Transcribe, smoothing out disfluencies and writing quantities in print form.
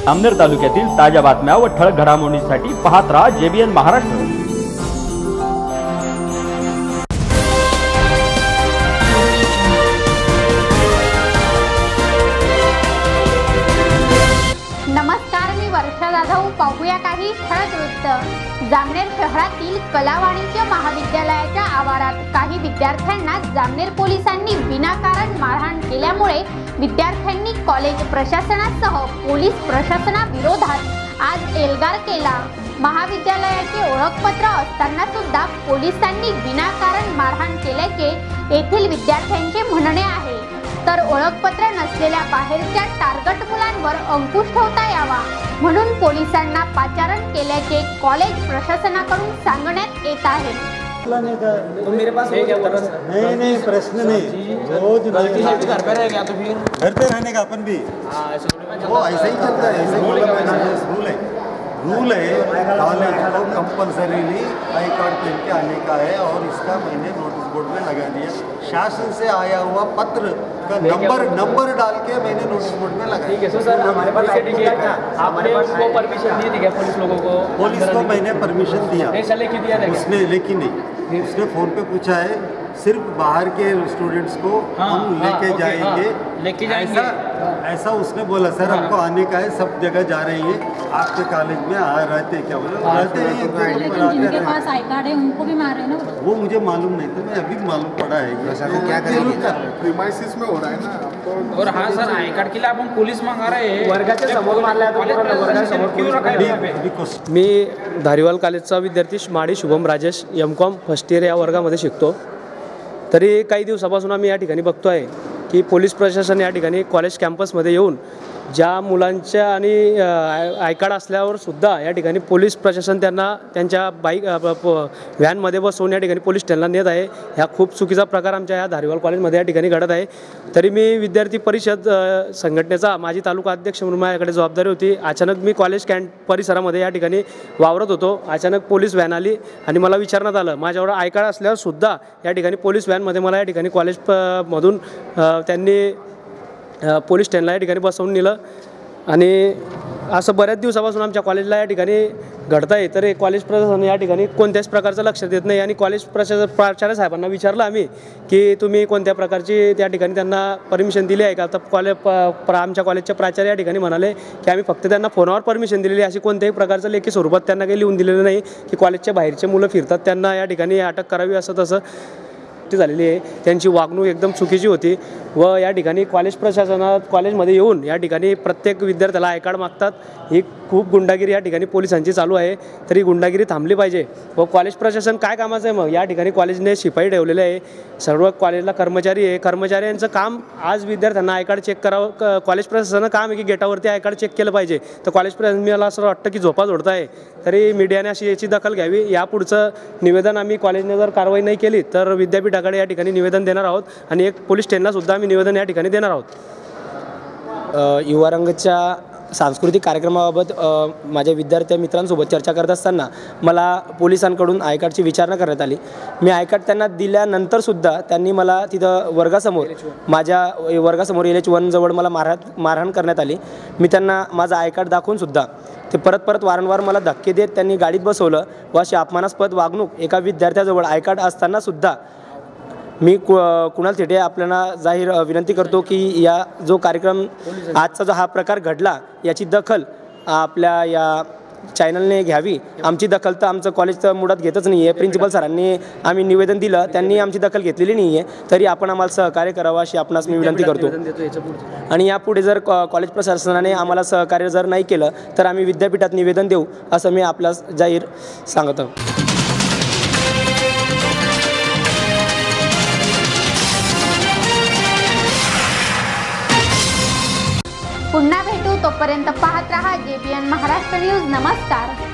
जामनेर तालुक्यातील ताज्या बातम्या व ठळक घडामोडींसाठी पाहत रहा JBN महाराष्ट्र। नमस्कार, मी वर्षा जाधव। पाहूया काही ठळक वृत्त। जामनेर शहरातील कला वाणिज्य महाविद्यालयाच्या आवारात काही विद्यार्थ्यांना जामनेर पोलिसांनी विनाकारण मारहाण केल्यामुळे विद्यार्थ्यांनी कॉलेज प्रशासनासह पोलीस प्रशासनाविरोधात आज एल्गार केला। महाविद्यालयाचे ओळखपत्र असताना सुद्धा पोलिसांनी विनाकारण मारहाण केल्याचे येथील विद्यार्थ्यांचे म्हणणे आहे। तर ओळखपत्र नसलेल्या बाहेरच्या टार्गेट मुलांवर अंकुश ठेवता यावा म्हणून पोलिसांना पाचारण केल्याचे कॉलेज प्रशासनाकडून सांगण्यात येत आहे। तो मेरे पास नहीं प्रश्न नहीं, रोज घर पे रहेगा तो फिर घर पे रहने का अपन भी वो ऐसा ही चलता है। ऐसे रूल है कॉलेज को कंपल्सरीली आई कार्ड पहन के आने का है और इसका मैंने नोटिस बोर्ड में लगा दिया। शासन से आया हुआ पत्र का नंबर डाल के मैंने नोटिस बोर्ड में लगा। ठीक है सर, हमारे पास आपने उसको परमिशन दी थी क्या पुलिस लोगों को? पुलिस को मैंने परमिशन दिया, लेके दिया था उसने, लेकिन नहीं, उसने फ़ोन पे पूछा है सिर्फ बाहर के स्टूडेंट्स को हम लेके जाएंगे, ऐसा उसने बोला। सर हमको आने का है, सब जगह जा रही है, आपके कॉलेज में रहते क्या बोले? रहते हैं, जिनके पास आई कार्ड है उनको भी मार रहे हैं ना। वो मुझे मालूम नहीं था, मैं अभी मालूम पड़ा है कि क्या करेंगे, प्रीमाइसिस में हो रहा है ना। और हाँ सर, आई कार्ड के लिए आपण पोलीस मागा रहे हैं, वर्गाच्या समोर मारला क्यों रखा है? मी धारीवाल कॉलेजचा विद्यार्थी माडी Shubham Rajesh M.Com first year या वर्गामध्ये शिकतो। तरी काही दिवसापासून आम्ही या ठिकाणी बघतो आहे की पोलीस प्रशासन या ठिकाणी कॉलेज कॅम्पसमध्ये येऊन ज्या मुलांच्या आणि आय कार्ड असल्यावर सुद्धा या ठिकाणी पोलीस प्रशासन त्यांना त्यांच्या बाईक व्हॅनमध्ये बसवून या ठिकाणी पोलीस स्टेशनला नेत आहे। ह्या खूप चुकीचा प्रकार आमच्या या धारीवाल कॉलेजमध्ये या ठिकाणी घडत आहे। तरी मी विद्यार्थी परिषद संघटनेचा माजी तालुका अध्यक्ष म्हणून माझ्याकडे जबाबदारी होती। अचानक मी कॉलेज परिसरामध्ये या ठिकाणी वावरत होतो। अचानक पोलीस व्हॅन आली आणि मला विचारण्यात आलं, माझ्यावर आय कार्ड असल्यावर सुद्धा या ठिकाणी पोलीस व्हॅनमध्ये मला या ठिकाणी कॉलेज मधून त्यांनी पोलीस स्टेशनला या ठिकाणी बसवून नेलं आणि असं बऱ्याच दिवसापासून आमच्या कॉलेजला या ठिकाणी घडतं आहे। तर कॉलेज प्रशासन या ठिकाणी कोणत्याच प्रकारचं लक्ष देत नाही आणि कॉलेज प्राचार्य साहेबांना विचारलं आम्ही की तुम्ही कोणत्या प्रकारची त्या ठिकाणी त्यांना परमिशन दिली आहे का? तर आमच्या कॉलेजच्या प्राचार्य या ठिकाणी म्हणाले की आम्ही फक्त त्यांना फोनवर परमिशन दिलेली, अशी कोणत्याही प्रकारचं लेखी स्वरूपात त्यांना काही लिहून दिलेलं नाही की कॉलेजच्या बाहेरचे मुलं फिरतात त्यांना या ठिकाणी अटक करावी असं तसं झालेली आहे। त्यांची वागणूक एकदम चुकीची होती व या ठिकाणी कॉलेज प्रशासनात कॉलेजमध्ये येऊन या ठिकाणी प्रत्येक विद्यार्थ्याला आय कार्ड मागतात। ही खूप गुंडागिरी या ठिकाणी पोलिसांची चालू आहे, तरी गुंडागिरी थांबली पाहिजे। व कॉलेज प्रशासन काय कामाचं आहे मग? या ठिकाणी कॉलेजने शिपाई ठेवलेले आहे, सर्व कॉलेजला कर्मचारी आहे। कर्मचाऱ्यांचं काम आज विद्यार्थ्यांना आय कार्ड चेक करावं, कॉलेज प्रशासनाचं काम आहे की गेटावरती आय कार्ड चेक केलं पाहिजे। तर कॉलेज प्रशासन मला असं वाटतं की झोपा झोडत आहे, तरी मीडियाने अशी याची दखल घ्यावी। यापुढचं निवेदन आम्ही कॉलेजने जर कारवाई नाही केली तर विद्यापीठाकडे या ठिकाणी निवेदन देणार आहोत आणि एक पोलीस स्टेशनला सुद्धा आम्ही निवेदन या ठिकाणी देणार आहोत। युवा रंगच्या सांस्कृतिक कार्यक्रमाबाबत माझ्या विद्यार्थी मित्रांसोबत चर्चा करत असताना मला पोलिसांकडून आय कार्डची विचारणा करण्यात आली। मी आय कार्ड त्यांना दिल्यानंतरसुद्धा त्यांनी मला तिथं माझ्या वर्गासमोर LH1 जवळ मला मारहाण करण्यात आली। मी त्यांना माझं आय कार्ड दाखवूनसुद्धा ते परत वारंवार मला धक्के देत त्यांनी गाडीत बसवलं व अशी अपमानास्पद वागणूक एका विद्यार्थ्याजवळ आय कार्ड असतानासुद्धा मी कुणाल थेटे आपल्याला जाहीर विनंती करतो की या जो कार्यक्रम आजचा जो हा प्रकार घडला याची दखल आपल्या या चॅनलने घ्यावी। आमची दखल तर आमचं कॉलेज तर मुळात घेतच नाही आहे। प्रिन्सिपल सरांनी आम्ही निवेदन दिलं, त्यांनी आमची दखल घेतलेली नाही आहे, तरी आपण आम्हाला सहकार्य करावं अशी आपणास मी विनंती करतो। आणि यापुढे जर कॉलेज प्रशासनाने आम्हाला सहकार्य जर नाही केलं तर आम्ही विद्यापीठात निवेदन देऊ असं मी आपल्यास जाहीर सांगतो। पुन्हा भेटू, तोपर्यंत पाहत रहा JBN महाराष्ट्र न्यूज। नमस्कार।